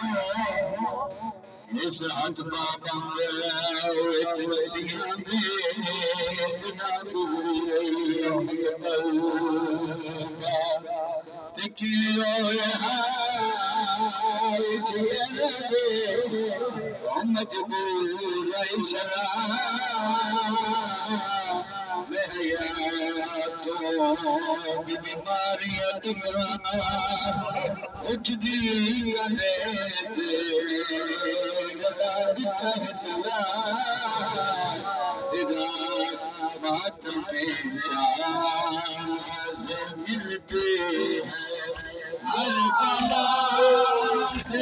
इस हथ बाबा विच वसियां दे ना गुजरी ते की होया जिगर दे मजबूर शरा बीमारियां टुकरा उठदी गले गला दिखा सला बात मेरा मिलती है हर बला से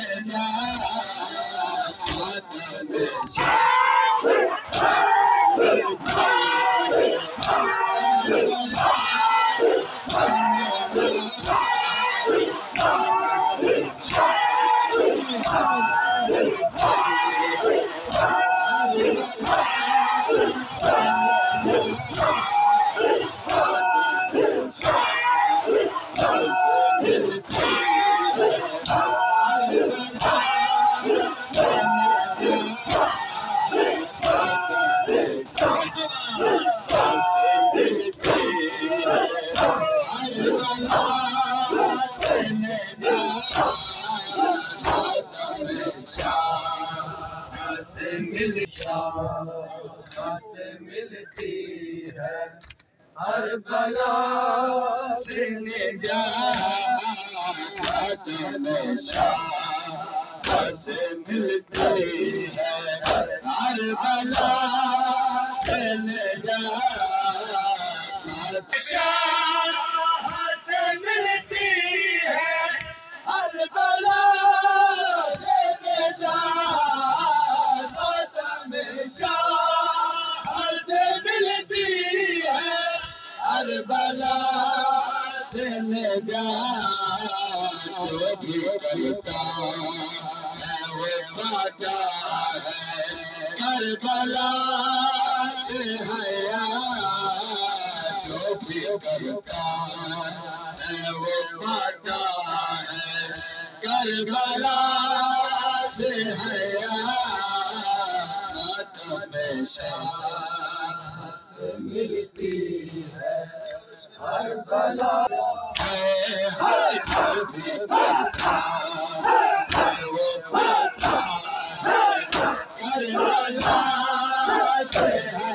मिलती है हर बला से निजात से मिलती है हर बला से निजात से मिलती है हर बला से निजात से मिलती है हर बला से निजात जो भी करता है वो पाता है करबला से हया जो भी करता है वो पाता है करबला से हया हमेशा मिलती है हर बला हर जो भी करता है वो पाता है करबला से